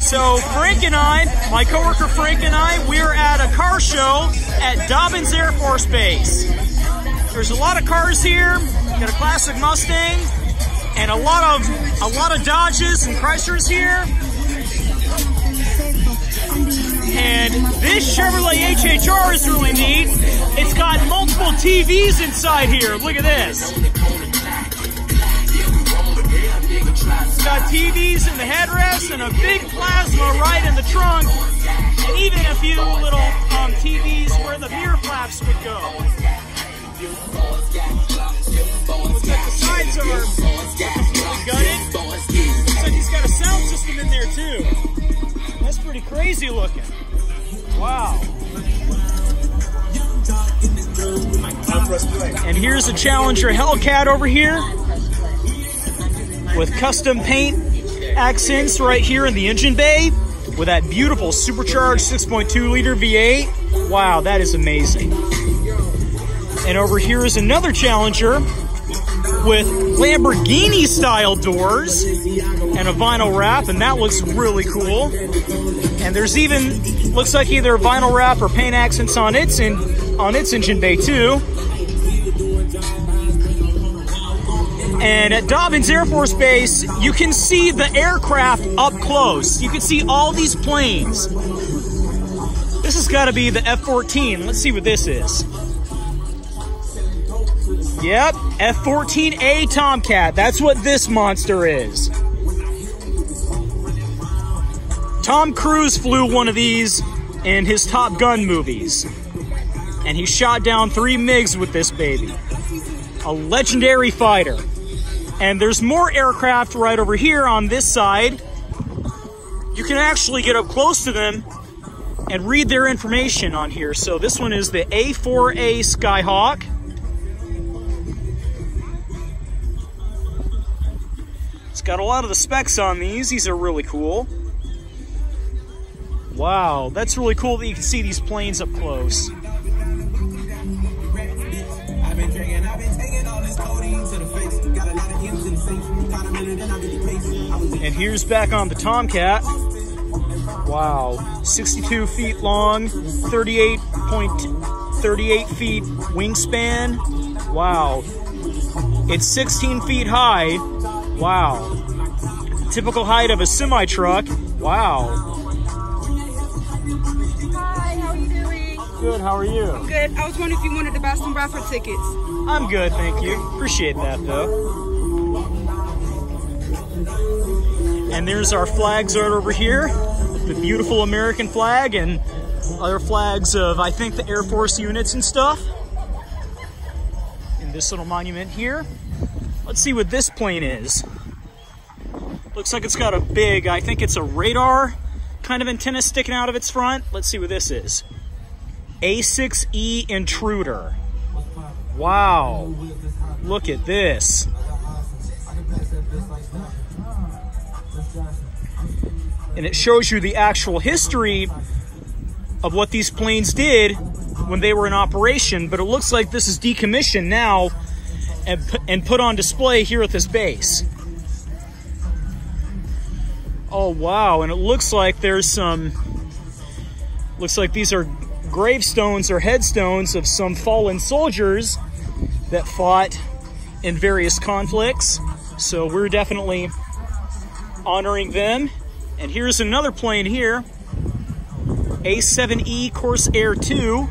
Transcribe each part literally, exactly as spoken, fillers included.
So Frank and I, my coworker Frank and I, we're at a car show at Dobbin Air Force Base. There's a lot of cars here. Got a classic Mustang and a lot of a lot of Dodges and Chryslers here. And this Chevrolet H H R is really neat. It's got multiple T Vs inside here. Look at this. It's got T Vs in the headrest and a big plasma right in the trunk, and even a few little um, T Vs where the mirror flaps would go. Looks like the sides are completely gutted. Looks like he's got a sound system in there too. That's pretty crazy looking. Wow. And here's a Challenger Hellcat over here with custom paint accents right here in the engine bay with that beautiful supercharged six point two liter V eight. Wow, that is amazing. And over here is another Challenger with Lamborghini style doors and a vinyl wrap, and that looks really cool. And there's even, looks like either a vinyl wrap or paint accents on its in, on its engine bay too. And at Dobbin Air Force Base, you can see the aircraft up close. You can see all these planes. This has got to be the F fourteen. Let's see what this is. Yep, F fourteen A Tomcat. That's what this monster is. Tom Cruise flew one of these in his Top Gun movies. And he shot down three MiGs with this baby. A legendary fighter. And there's more aircraft right over here on this side. You can actually get up close to them and read their information on here. So this one is the A four A Skyhawk. It's got a lot of the specs on these. These are really cool. Wow, that's really cool that you can see these planes up close. And here's back on the Tomcat. Wow, sixty-two feet long, thirty-eight point three eight feet wingspan. Wow, it's sixteen feet high. Wow, typical height of a semi-truck. Wow. Hi, how are you doing? Good, how are you? I'm good. I was wondering if you wanted to buy some raffle tickets. I'm good, thank you. Appreciate that, though. And there's our flags right over here. The beautiful American flag and other flags of, I think, the Air Force units and stuff. In this little monument here. Let's see what this plane is. Looks like it's got a big, I think it's a radar kind of antenna sticking out of its front. Let's see what this is. A six E Intruder. Wow. Look at this. And it shows you the actual history of what these planes did when they were in operation, but it looks like this is decommissioned now and, and put on display here at this base. Oh wow, and it looks like there's some, looks like these are gravestones or headstones of some fallen soldiers that fought in various conflicts. So we're definitely honoring them. And here's another plane here, A seven E Corsair two.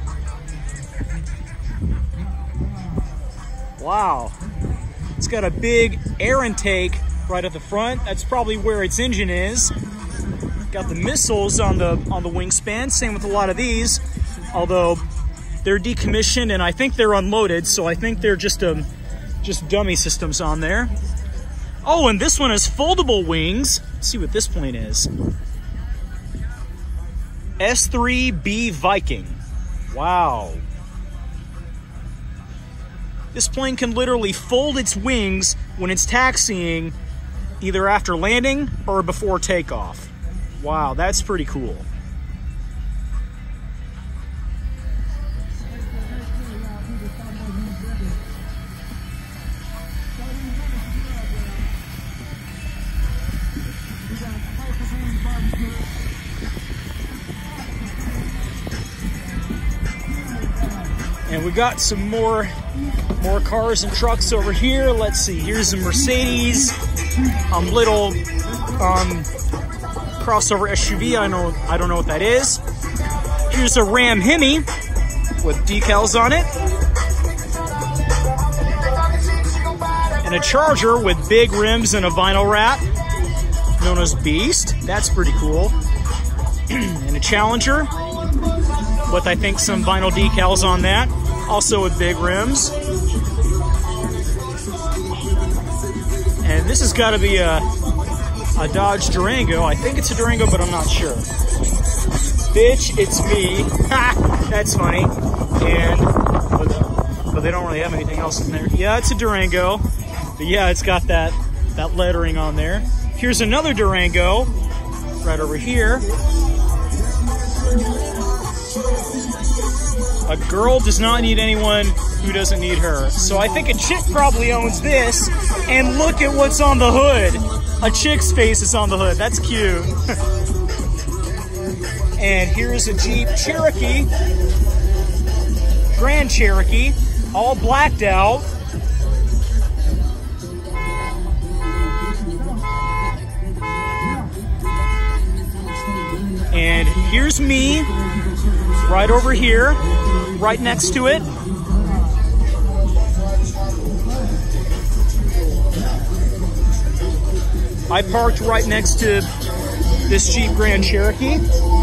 Wow, it's got a big air intake right at the front. That's probably where its engine is. Got the missiles on the on the wingspan. Same with a lot of these, although they're decommissioned and I think they're unloaded. So I think they're just um just dummy systems on there. Oh, and this one has foldable wings. Let's see what this plane is. S three B Viking. Wow. This plane can literally fold its wings when it's taxiing, either after landing or before takeoff. Wow, that's pretty cool. And we got some more more cars and trucks over here. Let's see. Here's a Mercedes, um, little um, crossover S U V. I know I don't know what that is. Here's a Ram Hemi with decals on it, and a Charger with big rims and a vinyl wrap, known as Beast. That's pretty cool. And a Challenger with, I think, some vinyl decals on that, also with big rims. And this has got to be a, a Dodge Durango. I think it's a Durango, but I'm not sure. Bitch, it's me. That's funny. And but, but they don't really have anything else in there. Yeah, it's a Durango. But yeah, it's got that that lettering on there. Here's another Durango right over here. A girl does not need anyone who doesn't need her. So I think a chick probably owns this. And look at what's on the hood. A chick's face is on the hood. That's cute. And here's a Jeep Cherokee, Grand Cherokee, all blacked out. And here's me, right over here, right next to it. I parked right next to this Jeep Grand Cherokee.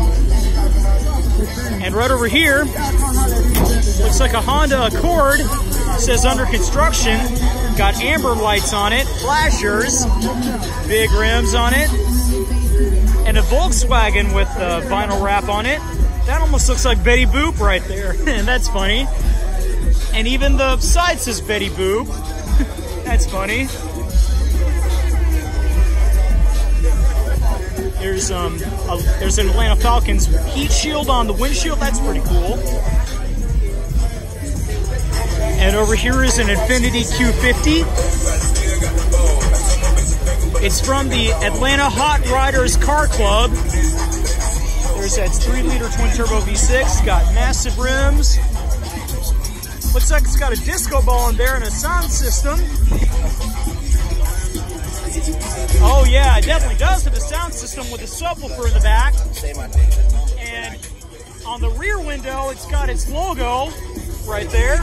And right over here, looks like a Honda Accord. It says under construction. Got amber lights on it, flashers, big rims on it, and a Volkswagen with uh, vinyl wrap on it. That almost looks like Betty Boop right there. And that's funny. And even the side says Betty Boop. That's funny. There's um a, there's an Atlanta Falcons heat shield on the windshield. That's pretty cool. And over here is an Infiniti Q fifty. It's from the Atlanta Hot Riders Car Club. There's that three liter twin turbo V six. Got massive rims. Looks like it's got a disco ball in there and a sound system. Oh yeah, it definitely does have a sound system with a subwoofer in the back. And on the rear window, it's got its logo right there.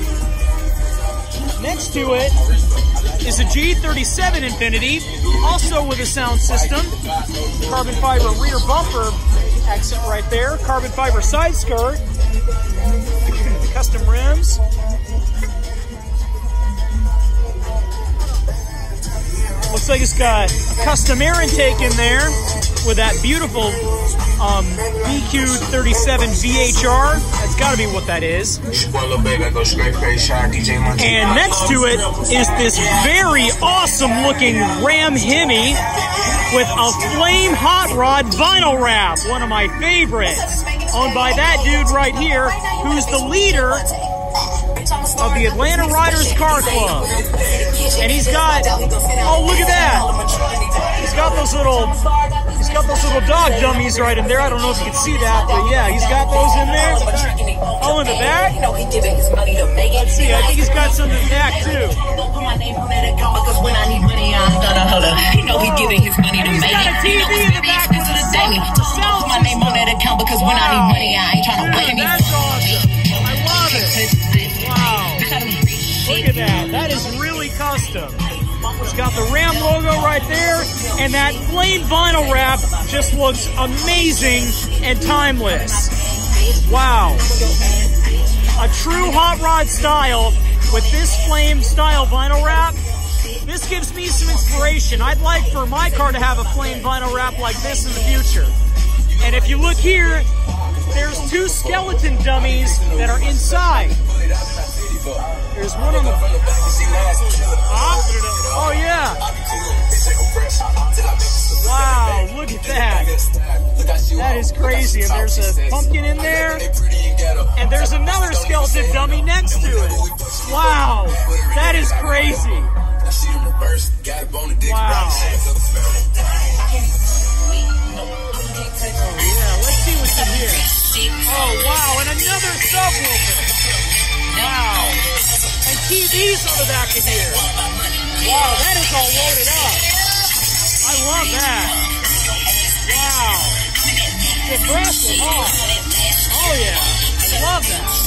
Next to it is a G thirty-seven Infiniti, also with a sound system. Carbon fiber rear bumper exit right there. Carbon fiber side skirt. Custom rims. Looks like it's got a custom air intake in there with that beautiful um, B Q thirty-seven V H R. That's got to be what that is. And next to it is this very awesome looking Ram Hemi with a flame hot rod vinyl wrap. One of my favorites. Owned by that dude right here, who's the leader of the Atlanta Riders Car Club. And he's got, oh look at that. He's got those little, he's got those little dog dummies right in there. I don't know if you can see that, but yeah, he's got those in there. Oh, in the back? Let's see, I think he's got some in the back too. And he's got a T V in the back with a sound system. Wow. Dude, that's awesome. I love it. Wow. Look at that. That is really custom. It's got the Ram logo right there, and that flame vinyl wrap just looks amazing and timeless. Wow. A true hot rod style with this flame style vinyl wrap. This gives me some inspiration. I'd like for my car to have a flame vinyl wrap like this in the future. And if you look here, there's two skeleton dummies that are inside. There's one on the... Oh, oh yeah. Wow, look at that. That is crazy. And there's a pumpkin in there. And there's another skeleton dummy next to it. Wow, that is crazy. Wow. Oh yeah, let's see what's in here. Oh wow, and another subwoofer. T Vs on the back of here. Wow, that is all loaded up. I love that. Wow. It's aggressive, huh? Oh yeah, I love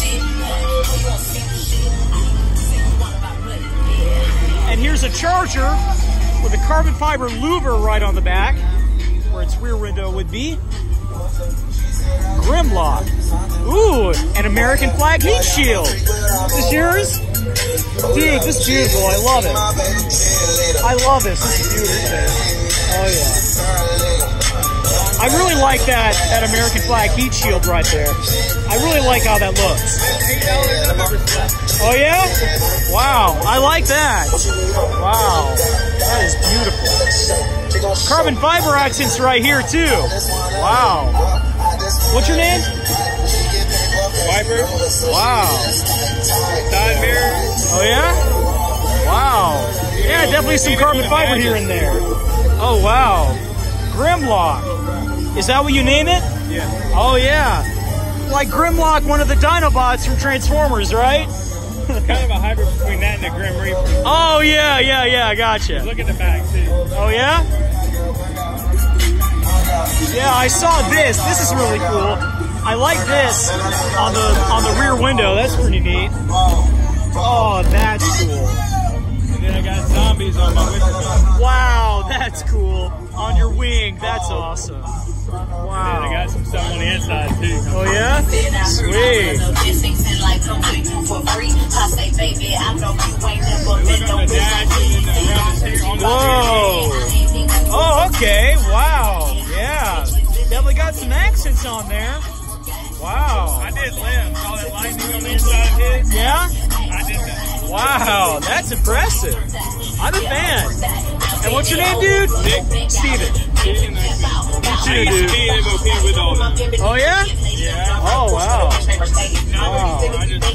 that. And here's a Charger with a carbon fiber louver right on the back, where its rear window would be. Grimlock. Ooh, an American flag heat shield. Is this yours? Dude, this is beautiful. I love it. I love this. This is beautiful. Oh yeah. I really like that, that American flag heat shield right there. I really like how that looks. Oh yeah? Wow, I like that. Wow, that is beautiful. Carbon fiber accents right here too. Wow. What's your name? Viper. Wow. Side mirror. Oh yeah? Wow. Yeah, definitely some carbon fiber here and there. Oh wow. Grimlock. Is that what you name it? Yeah. Oh yeah. Like Grimlock, one of the Dinobots from Transformers, right? It's kind of a hybrid between that and the Grim Reaper. Oh yeah, yeah, yeah, I gotcha. Look at the back too. Oh yeah? Yeah, I saw this. This is really cool. I like this on the on the rear window. That's pretty neat. Oh, that's cool. And then I got zombies on my window. Wow, that's cool. On your wing. That's awesome. And then I Wow. got some stuff on the inside too. Oh yeah? Sweet. Whoa. Oh, okay. Wow. Yeah. Definitely got some accents on there. Wow. I did limbs. All that lightning on the inside of his. Yeah? I did that. Wow. That's impressive. I'm a fan. And what's your name, dude? Nick. Steven. I used to be in M O P with all them. Oh, yeah? Yeah. Oh, wow. Wow. I just,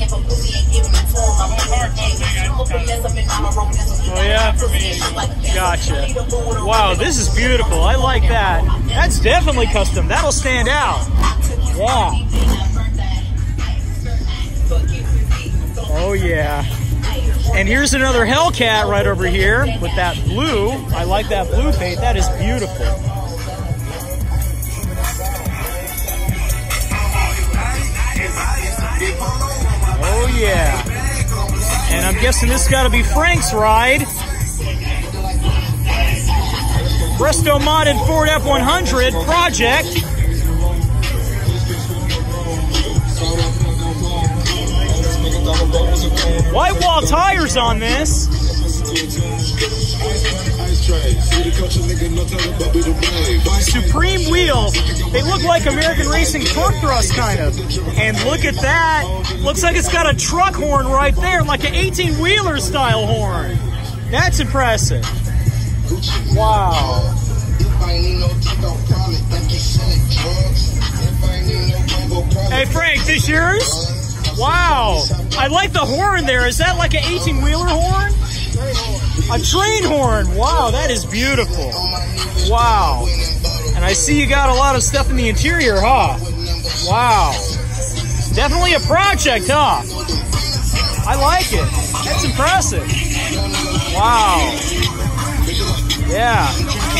Oh, yeah? Gotcha. Wow, this is beautiful. I like that. That's definitely custom. That'll stand out. Yeah. Oh, yeah. And here's another Hellcat right over here with that blue. I like that blue paint. That is beautiful. Oh, yeah. And I'm guessing this got to be Frank's ride. Presto modded Ford F one hundred project. White wall tires on this. Supreme wheels. They look like American Racing torque thrust kind of. And look at that. Looks like it's got a truck horn right there, like an eighteen wheeler style horn. That's impressive. Wow. Hey Frank, this yours? Wow. I like the horn there. Is that like an eighteen wheeler horn? A train horn. Wow, that is beautiful. Wow. And I see you got a lot of stuff in the interior, huh? Wow. Definitely a project, huh? I like it. That's impressive. Wow. Yeah.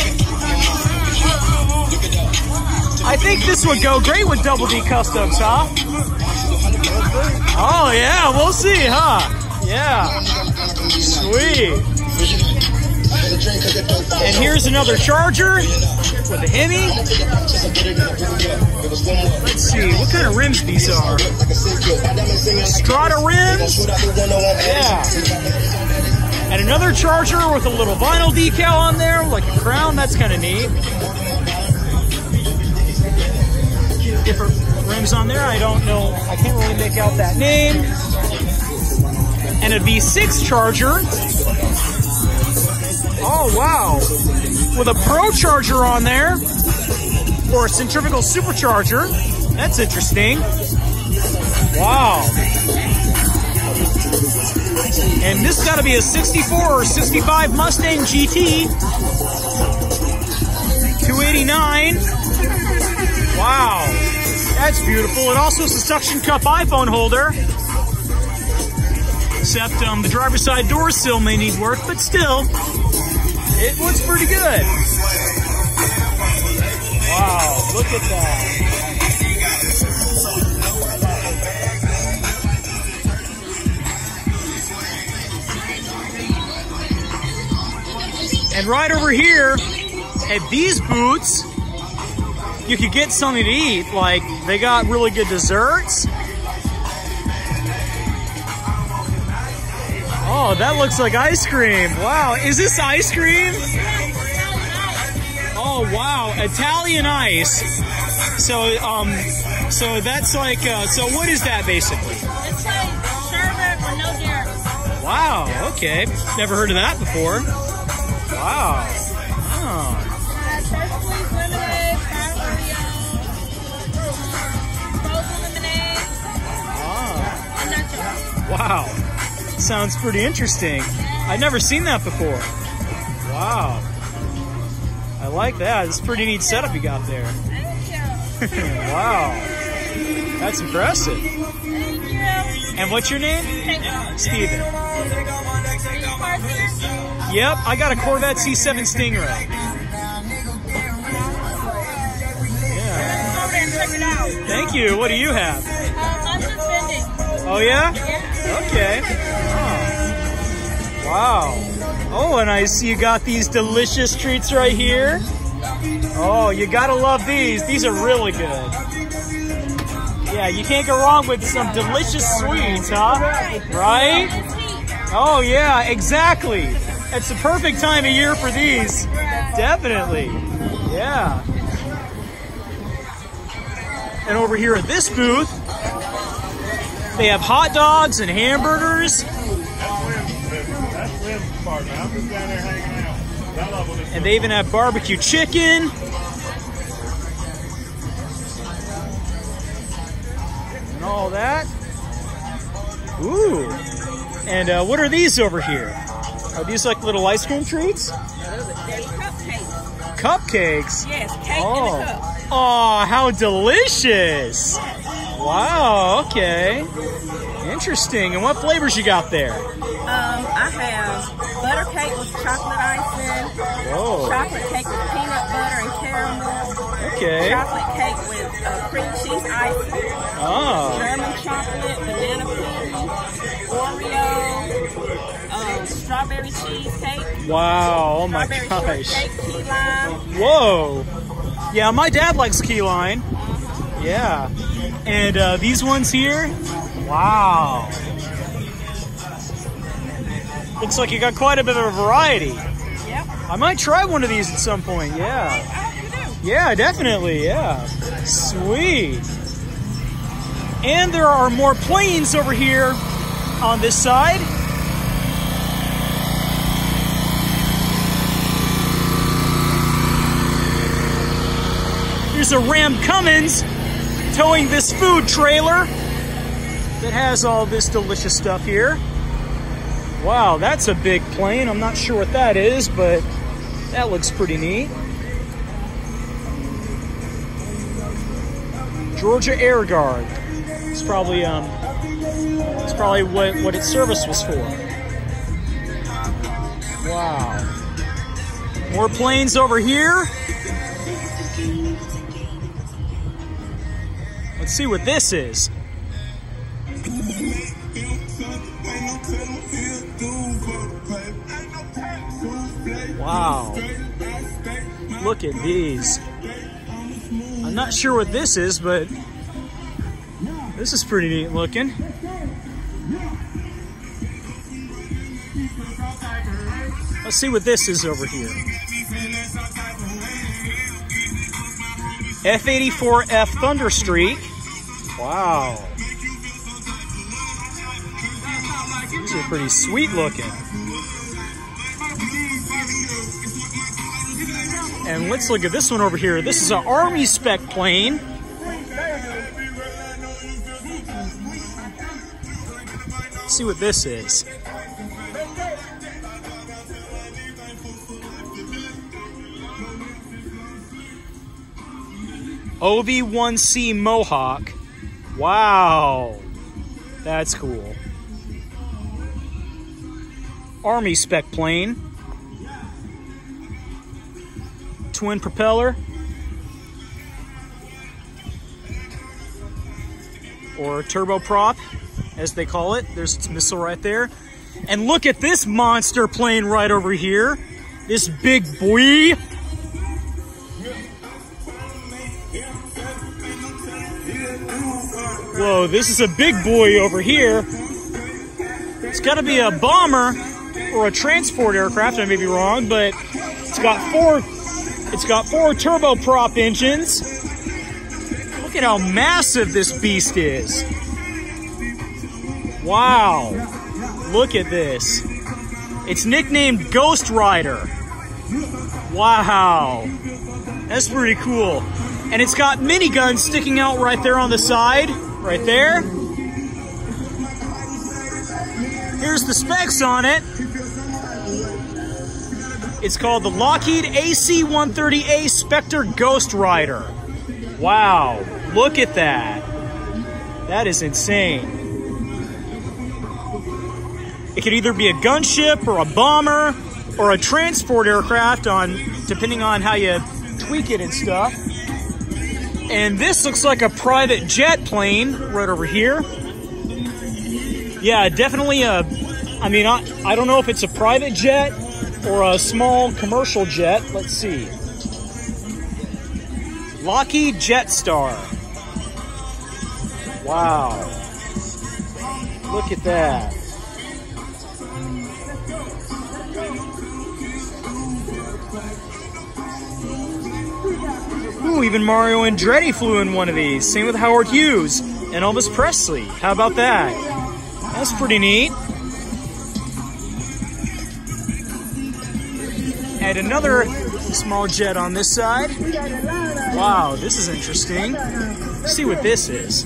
I think this would go great with Double D Customs, huh? Oh, yeah, we'll see, huh? Yeah. Sweet. And here's another Charger with a Hemi. Let's see, what kind of rims these are? Strata rims? Yeah. And another Charger with a little vinyl decal on there, like a crown. That's kind of neat. Different rims on there. I don't know. I can't really make out that name. And a V six Charger. Oh, wow. With a Pro Charger on there. Or a centrifugal supercharger. That's interesting. Wow. And this got to be a sixty-four or sixty-five Mustang G T. two eighty-nine. Wow. That's beautiful. It also has a suction cup iPhone holder. except um, the driver's side door still may need work, but still, it looks pretty good. Wow, look at that. And right over here, at these booths, you could get something to eat. Like, they got really good desserts. Oh, that looks like ice cream. Wow, is this ice cream? Oh, wow, Italian ice. So, um, so that's like, uh, so what is that basically? It's like sherbet with no dairy. Wow, okay. Never heard of that before. Wow. Oh. Uh, First Squeeze lemonade, five Oreo, frozen lemonade, Ah. and nachos. Wow. Sounds pretty interesting. I've never seen that before. Wow. I like that. It's a pretty neat setup you got there. Thank you. Wow. That's impressive. Thank you. And what's your name? Thank you. Steven. Any cards here? Yep, I got a Corvette C seven Stingray. Yeah. Over there and check it out. Thank you. What do you have? Um, I'm just vending. Oh, yeah? Yeah. Okay. Oh. Wow. Oh, and I see you got these delicious treats right here. Oh, you gotta love these. These are really good. Yeah, you can't go wrong with some delicious sweets, huh? Right? Oh, yeah, exactly. It's the perfect time of year for these. Definitely. Yeah. And over here at this booth, they have hot dogs and hamburgers. And they even have barbecue chicken. And all that. Ooh. And uh, what are these over here? Are these like little ice cream treats? They're cupcakes. Cupcakes? Yes, cake Oh. in a cup. Oh, how delicious. Wow, okay. Interesting. And what flavors you got there? Um, I have butter cake with chocolate icing, Whoa. chocolate cake with peanut butter and caramel, Okay. chocolate cake with uh, cream cheese icing, Oh. German chocolate, banana pudding, Oreo, um, strawberry cheesecake, Wow. Oh my strawberry gosh. shortcake, key lime. Whoa. Yeah, my dad likes key lime. Yeah. And uh, these ones here? Wow. Looks like you got quite a bit of a variety. Yep. I might try one of these at some point. I Yeah. hope you do. Yeah, definitely. Yeah. Sweet. And there are more planes over here on this side. There's a Ram Cummins towing this food trailer that has all this delicious stuff here. Wow, that's a big plane. I'm not sure what that is, but that looks pretty neat. Georgia Air Guard. It's probably um, it's probably what what its service was for. Wow. More planes over here. Let's see what this is. Wow. Look at these. I'm not sure what this is, but this is pretty neat looking. Let's see what this is over here. F eighty-four F Thunderstreak. Wow. These are pretty sweet looking. And let's look at this one over here. This is an Army spec plane. Let's see what this is. O V one C Mohawk. Wow. That's cool. Army spec plane. Twin propeller. Or turboprop, as they call it. There's its missile right there. And look at this monster plane right over here. This big boy. Whoa, this is a big boy over here. It's got to be a bomber or a transport aircraft. I may be wrong, but it's got four. It's got four turboprop engines. Look at how massive this beast is. Wow. Look at this. It's nicknamed Ghost Rider. Wow. That's pretty cool. And it's got miniguns sticking out right there on the side. Right there. Here's the specs on it. It's called the Lockheed A C one thirty A Spectre Ghost Rider. Wow. Look at that. That is insane. It could either be a gunship or a bomber or a transport aircraft, on depending on how you tweak it and stuff. And this looks like a private jet plane right over here. Yeah, definitely a, I mean, I, I don't know if it's a private jet or a small commercial jet. Let's see. Lockheed Jetstar. Wow. Look at that. Ooh, even Mario Andretti flew in one of these. Same with Howard Hughes and Elvis Presley. How about that? That's pretty neat. And another small jet on this side. Wow, this is interesting. Let's see what this is.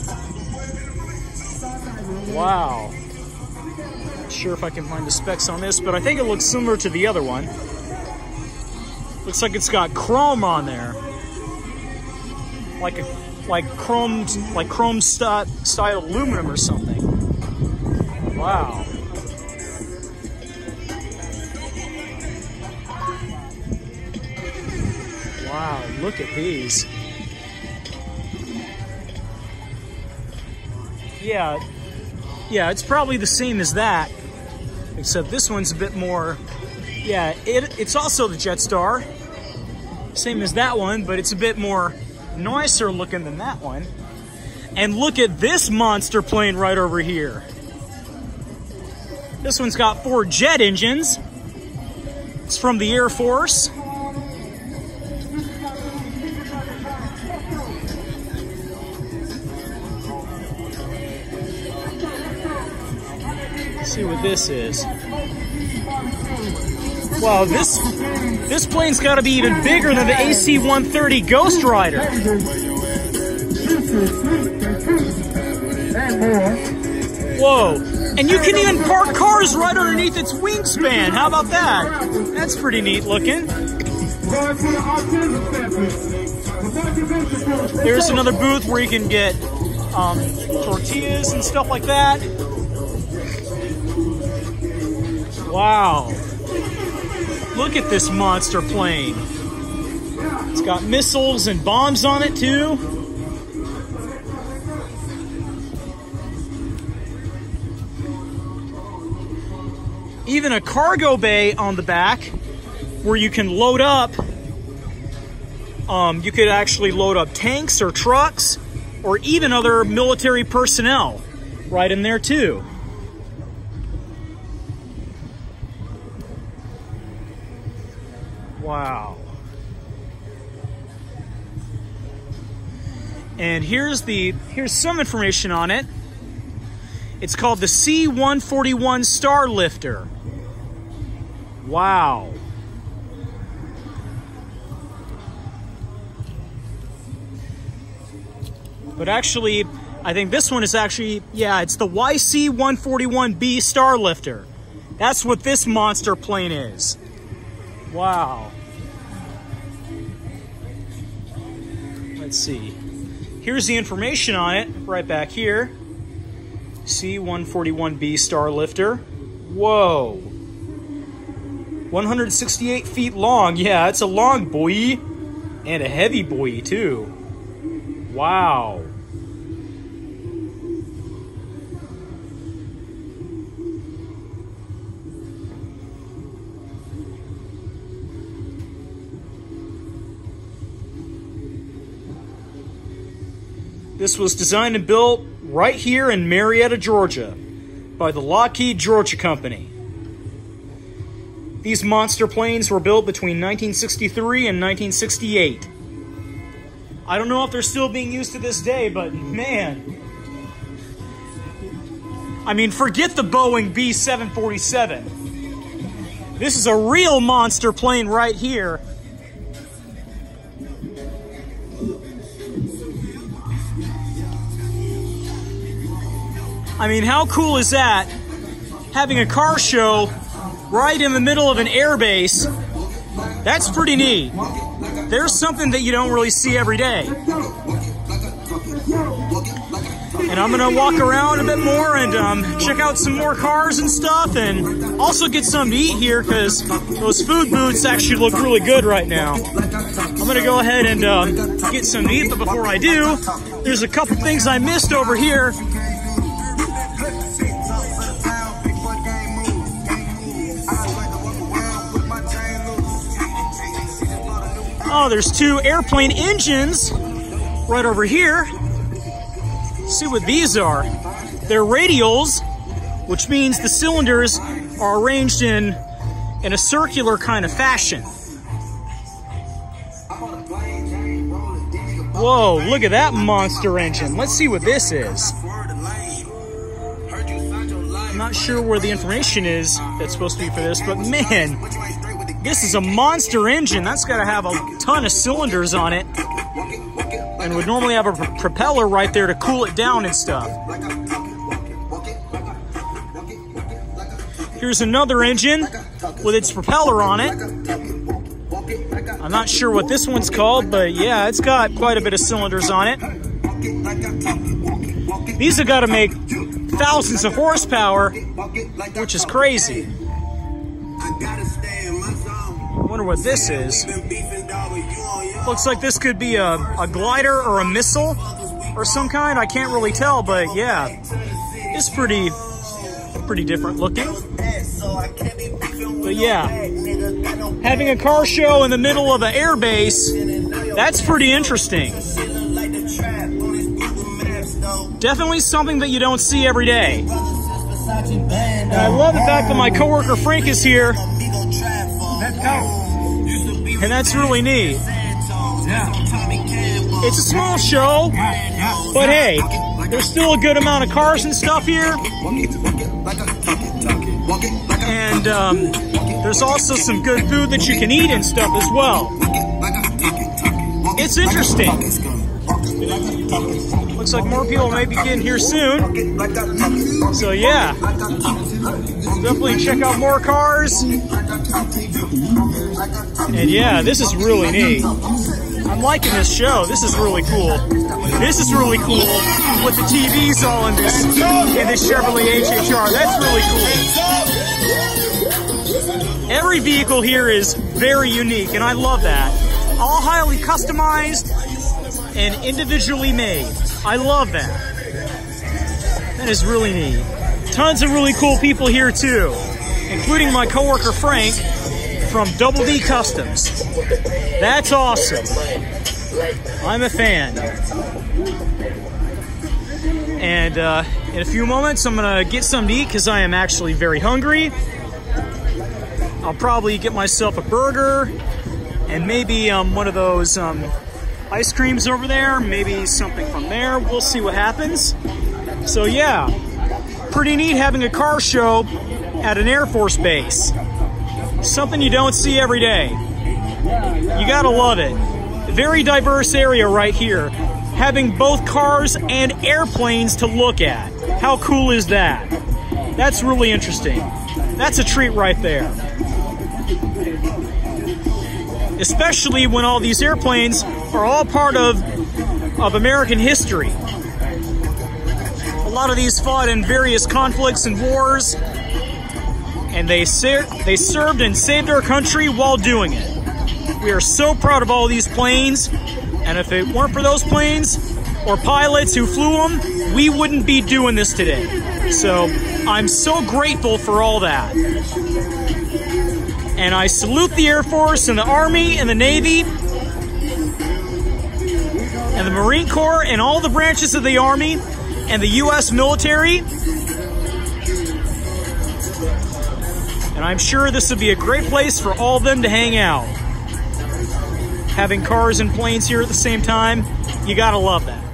Wow. Not sure if I can find the specs on this, but I think it looks similar to the other one. Looks like it's got chrome on there. Like a, like chrome, like chrome st style aluminum or something. Wow. Wow, look at these. Yeah, yeah, it's probably the same as that, except this one's a bit more, yeah, it, it's also the Jetstar. Same as that one, but it's a bit more nicer looking than that one. And look at this monster plane right over here. This one's got four jet engines. It's from the Air Force. Let's see what this is. Wow, this this plane's got to be even bigger than the A C one thirty Ghost Rider. Whoa, and you can even park cars right underneath its wingspan. How about that? That's pretty neat looking. There's another booth where you can get um, tortillas and stuff like that. Wow. Look at this monster plane. It's got missiles and bombs on it too. Even a cargo bay on the back where you can load up. Um, you could actually load up tanks or trucks or even other military personnel right in there too. Wow. And here's the here's some information on it. It's called the C one forty-one Starlifter. Wow. But actually, I think this one is actually, yeah, it's the Y C one forty-one B Starlifter. That's what this monster plane is. Wow. Let's see. Here's the information on it right back here. C one forty-one B Starlifter. Whoa. one hundred sixty-eight feet long. Yeah, it's a long buoy and a heavy buoy too. Wow. This was designed and built right here in Marietta, Georgia, by the Lockheed Georgia Company. These monster planes were built between nineteen sixty-three and nineteen sixty-eight. I don't know if they're still being used to this day, but man. I mean, forget the Boeing B seven forty-seven. This is a real monster plane right here. I mean, how cool is that? Having a car show right in the middle of an air base. That's pretty neat. There's something that you don't really see every day. And I'm gonna walk around a bit more and um, check out some more cars and stuff, and also get something to eat here because those food booths actually look really good right now. I'm gonna go ahead and um, get something to eat, but before I do, there's a couple things I missed over here. Oh, there's two airplane engines right over here. Let's see what these are. They're radials, which means the cylinders are arranged in, in a circular kind of fashion. Whoa, look at that monster engine. Let's see what this is. I'm not sure where the information is that's supposed to be for this, but man, this is a monster engine. That's got to have a ton of cylinders on it, and would normally have a pr propeller right there to cool it down and stuff. Here's another engine with its propeller on it. I'm not sure what this one's called, but yeah, it's got quite a bit of cylinders on it. These have got to make thousands of horsepower, which is crazy. I wonder what this is. Looks like this could be a, a glider or a missile or some kind. I can't really tell, but yeah, it's pretty, pretty different looking. But yeah, having a car show in the middle of an air base, that's pretty interesting. Definitely something that you don't see every day. And I love the fact that my coworker Frank is here. And that's really neat. It's a small show, but hey, there's still a good amount of cars and stuff here. And um, there's also some good food that you can eat and stuff as well. It's interesting. Looks like more people may be getting here soon. So yeah, definitely check out more cars. And yeah, this is really neat. I'm liking this show. This is really cool. This is really cool with the T Vs all in this in this Chevrolet H H R. That's really cool. Every vehicle here is very unique, and I love that. All highly customized and individually made. I love that. That is really neat. Tons of really cool people here too, including my coworker Frank from Double D Customs. That's awesome. I'm a fan. And uh, in a few moments, I'm gonna get something to eat because I am actually very hungry. I'll probably get myself a burger and maybe um, one of those um, ice creams over there, maybe something from there. We'll see what happens. So yeah, pretty neat having a car show at an Air Force base. Something you don't see every day. You gotta love it. Very diverse area right here. Having both cars and airplanes to look at. How cool is that? That's really interesting. That's a treat right there. Especially when all these airplanes are all part of, of American history. A lot of these fought in various conflicts and wars. and they, ser they served and saved our country while doing it. We are so proud of all these planes, and if it weren't for those planes or pilots who flew them, we wouldn't be doing this today. So I'm so grateful for all that. And I salute the Air Force and the Army and the Navy and the Marine Corps and all the branches of the Army and the U S military. And I'm sure this would be a great place for all of them to hang out. Having cars and planes here at the same time, you gotta love that.